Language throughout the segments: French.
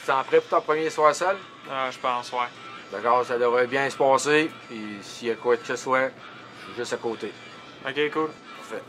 sens prêt pour ton premier soir seul? Je pense, ouais. D'accord, ça devrait bien se passer. Puis s'il y a quoi que ce soit, je suis juste à côté. Ok, cool. Parfait.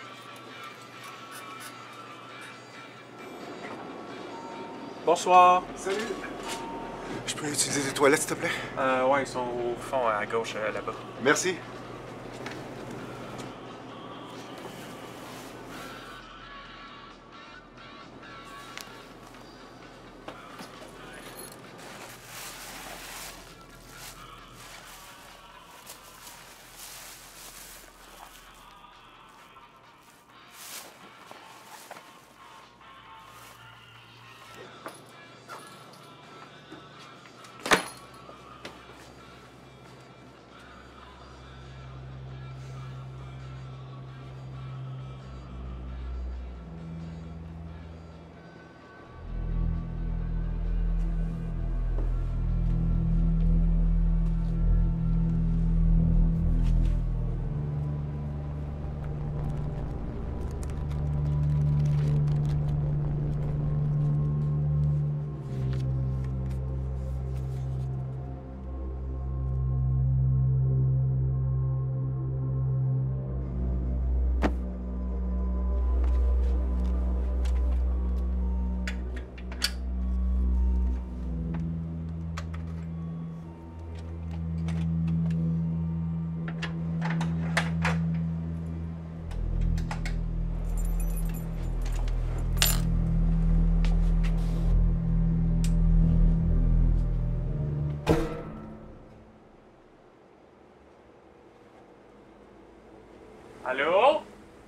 Bonsoir. Salut! Je peux utiliser tes toilettes, s'il te plaît? Ouais, ils sont au fond, à gauche, là-bas. Merci. Allô?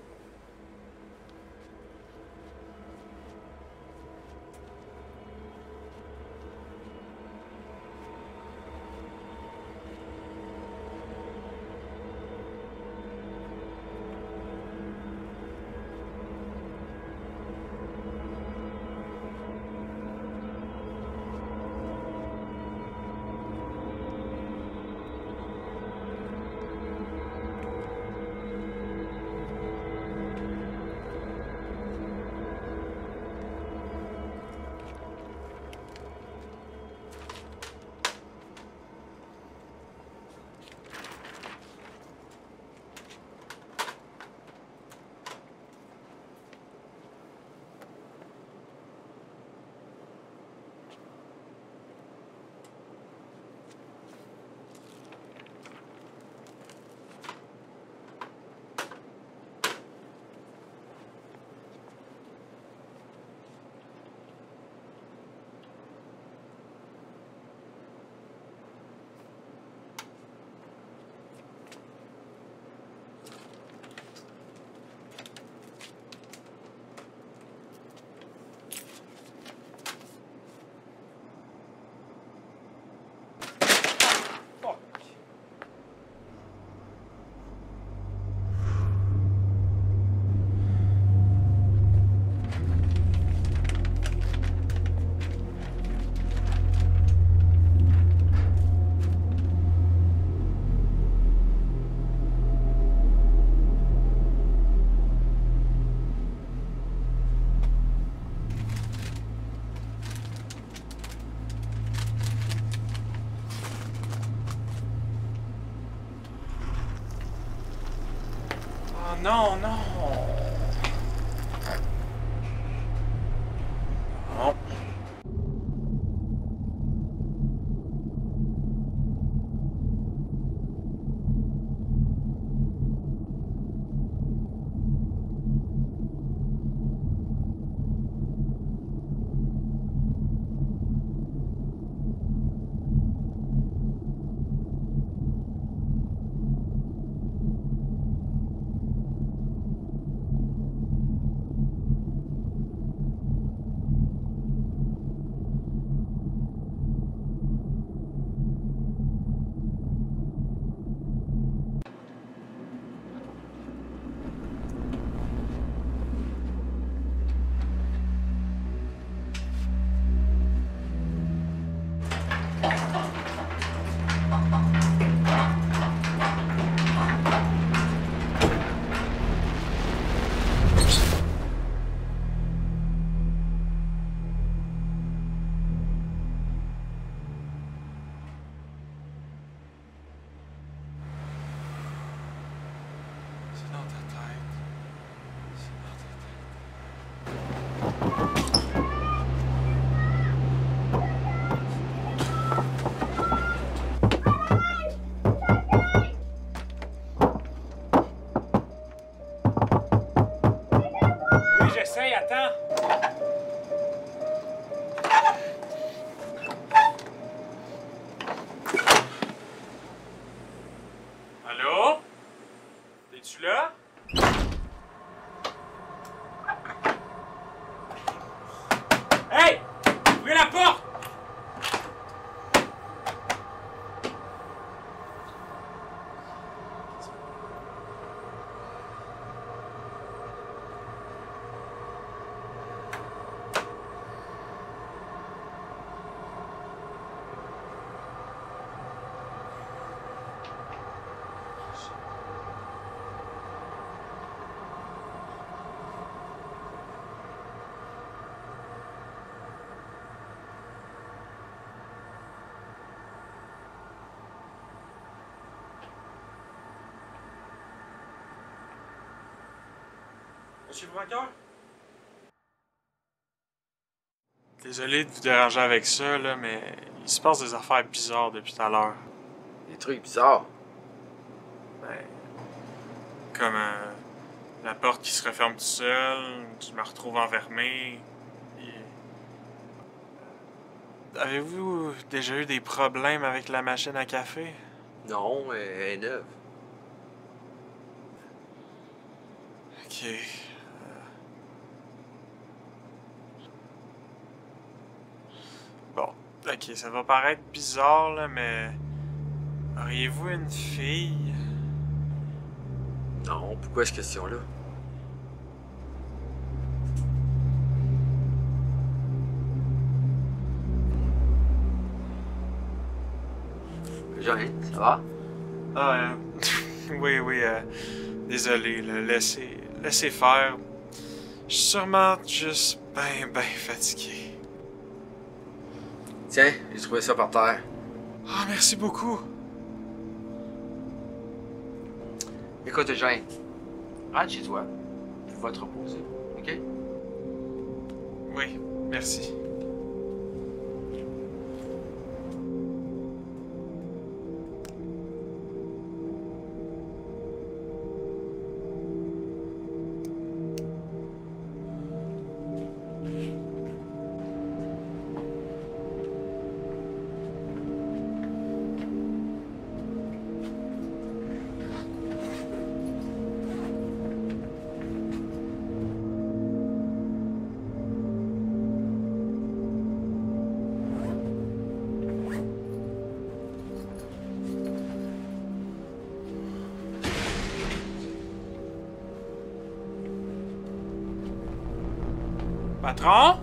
Non, non. Non. Es-tu là? Hey! Ouvrez la porte! Monsieur le braqueur? Désolé de vous déranger avec ça, là, mais il se passe des affaires bizarres depuis tout à l'heure. Des trucs bizarres. Ben, comme la porte qui se referme tout seul, je me retrouve enfermé. Avez-vous déjà eu des problèmes avec la machine à café? Non, elle est neuve. Ok. Bon, ok, ça va paraître bizarre, là, mais... Auriez-vous une fille? Non, pourquoi cette question-là? Jeanne, ça va? Ah, oui, désolé, là, laissez faire. Je suis sûrement juste ben fatigué. Tiens, j'ai trouvé ça par terre. Ah, merci beaucoup. Écoute, Jeanne, rentre chez toi. Tu vas te reposer, OK? Oui, merci. Patron?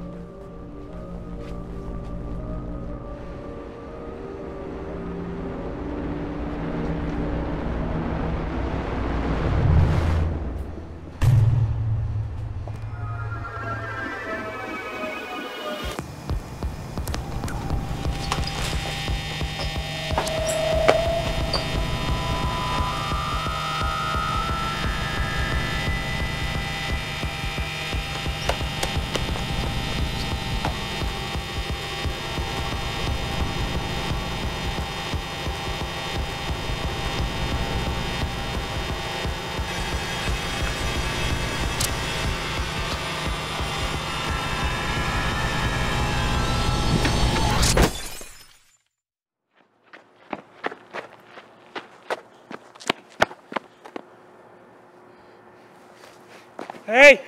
Hey!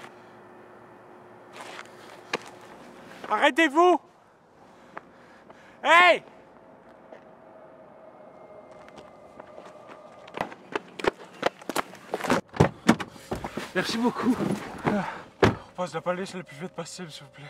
Arrêtez-vous! Hey! Merci beaucoup. On passe la police le plus vite possible, s'il vous plaît.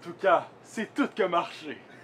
tout cas, c'est tout que marché.